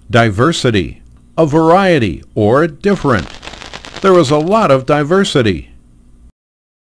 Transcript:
Diversity, a variety or different. There was a lot of diversity.